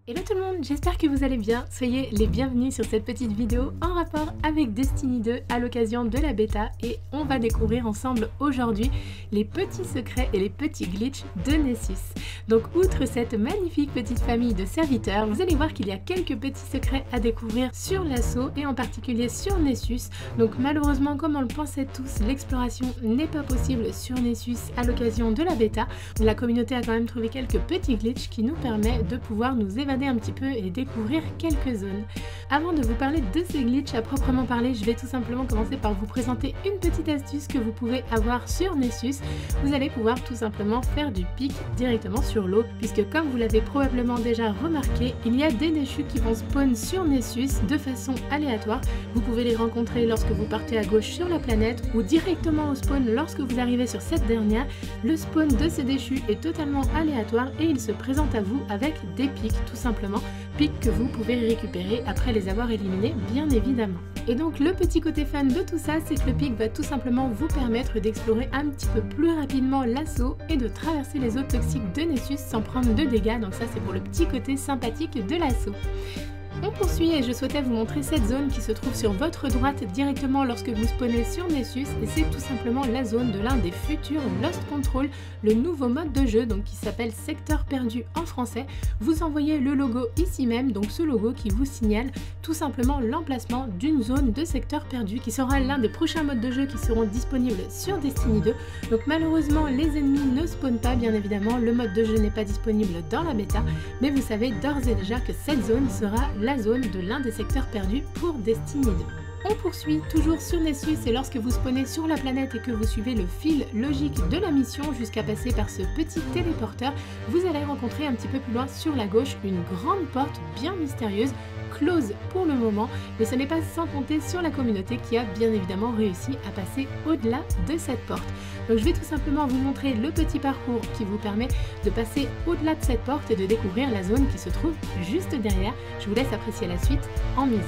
Hello tout le monde, j'espère que vous allez bien. Soyez les bienvenus sur cette petite vidéo en rapport avec Destiny 2 à l'occasion de la bêta et on va découvrir ensemble aujourd'hui les petits secrets et les petits glitches de Nessus. Donc outre cette magnifique petite famille de serviteurs, vous allez voir qu'il y a quelques petits secrets à découvrir sur l'assaut et en particulier sur Nessus. Donc malheureusement, comme on le pensait tous, l'exploration n'est pas possible sur Nessus à l'occasion de la bêta. La communauté a quand même trouvé quelques petits glitches qui nous permettent de pouvoir nous évader un petit peu et découvrir quelques zones. Avant de vous parler de ces glitches à proprement parler, je vais tout simplement commencer par vous présenter une petite astuce que vous pouvez avoir sur Nessus. Vous allez pouvoir tout simplement faire du pic directement sur l'eau, puisque comme vous l'avez probablement déjà remarqué, il y a des déchus qui vont spawn sur Nessus de façon aléatoire. Vous pouvez les rencontrer lorsque vous partez à gauche sur la planète ou directement au spawn lorsque vous arrivez sur cette dernière. Le spawn de ces déchus est totalement aléatoire et il se présente à vous avec des pics tout simplement, pics que vous pouvez récupérer après les avoir éliminés bien évidemment. Et donc le petit côté fun de tout ça, c'est que le pic va tout simplement vous permettre d'explorer un petit peu plus rapidement l'assaut et de traverser les eaux toxiques de Nessus sans prendre de dégâts, donc ça c'est pour le petit côté sympathique de l'assaut. On poursuit et je souhaitais vous montrer cette zone qui se trouve sur votre droite directement lorsque vous spawnez sur Nessus, et c'est tout simplement la zone de l'un des futurs Lost Control, le nouveau mode de jeu donc qui s'appelle Secteur Perdu en français. Vous envoyez le logo ici même, donc ce logo qui vous signale tout simplement l'emplacement d'une zone de secteur perdu qui sera l'un des prochains modes de jeu qui seront disponibles sur Destiny 2. Donc malheureusement les ennemis ne spawnent pas bien évidemment, le mode de jeu n'est pas disponible dans la bêta, mais vous savez d'ores et déjà que cette zone sera la zone de l'un des secteurs perdus pour Destiny 2. On poursuit toujours sur Nessus et lorsque vous spawnez sur la planète et que vous suivez le fil logique de la mission jusqu'à passer par ce petit téléporteur, vous allez rencontrer un petit peu plus loin sur la gauche une grande porte bien mystérieuse, close pour le moment, mais ce n'est pas sans compter sur la communauté qui a bien évidemment réussi à passer au-delà de cette porte. Donc je vais tout simplement vous montrer le petit parcours qui vous permet de passer au-delà de cette porte et de découvrir la zone qui se trouve juste derrière. Je vous laisse apprécier la suite en musique.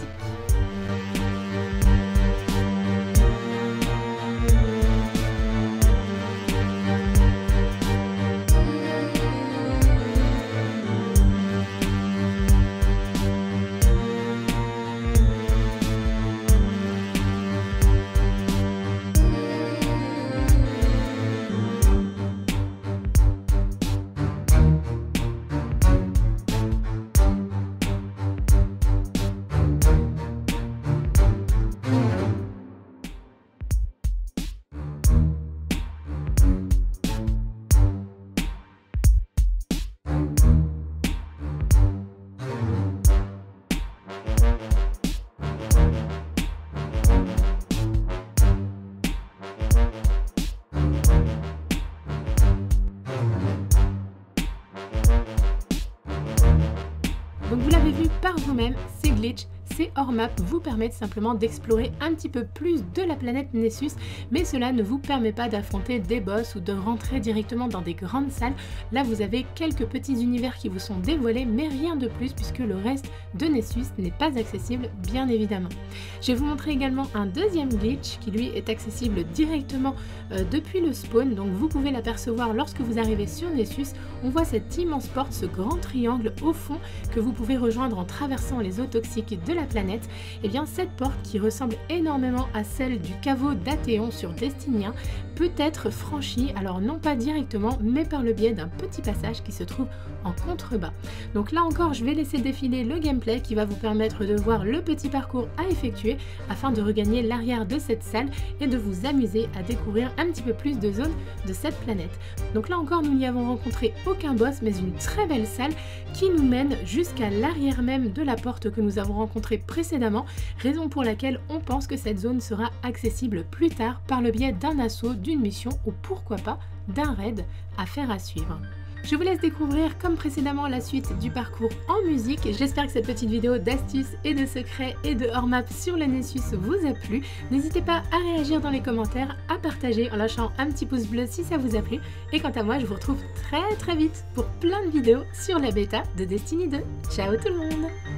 Donc vous l'avez vu par vous-même, ces glitches, ces hors-map vous permettent simplement d'explorer un petit peu plus de la planète Nessus, mais cela ne vous permet pas d'affronter des boss ou de rentrer directement dans des grandes salles. Là vous avez quelques petits univers qui vous sont dévoilés, mais rien de plus puisque le reste de Nessus n'est pas accessible bien évidemment. Je vais vous montrer également un deuxième glitch qui lui est accessible directement depuis le spawn, donc vous pouvez l'apercevoir lorsque vous arrivez sur Nessus. On voit cette immense porte, ce grand triangle au fond que vous pouvez rejoindre en traversant les eaux toxiques de la planète. Et bien cette porte qui ressemble énormément à celle du caveau d'Athéon sur Destiny 1 peut être franchie, alors non pas directement mais par le biais d'un petit passage qui se trouve en contrebas. Donc là encore je vais laisser défiler le gameplay qui va vous permettre de voir le petit parcours à effectuer afin de regagner l'arrière de cette salle et de vous amuser à découvrir un petit peu plus de zones de cette planète. Donc là encore nous n'y avons rencontré aucun boss mais une très belle salle qui nous mène jusqu'à l'arrière même de la porte que nous avons rencontrée précédemment, raison pour laquelle on pense que cette zone sera accessible plus tard par le biais d'un assaut, d'une mission ou pourquoi pas d'un raid. Affaire à suivre. Je vous laisse découvrir comme précédemment la suite du parcours en musique. J'espère que cette petite vidéo d'astuces et de secrets et de hors-map sur le Nessus vous a plu. N'hésitez pas à réagir dans les commentaires, à partager en lâchant un petit pouce bleu si ça vous a plu. Et quant à moi, je vous retrouve très vite pour plein de vidéos sur la bêta de Destiny 2. Ciao tout le monde!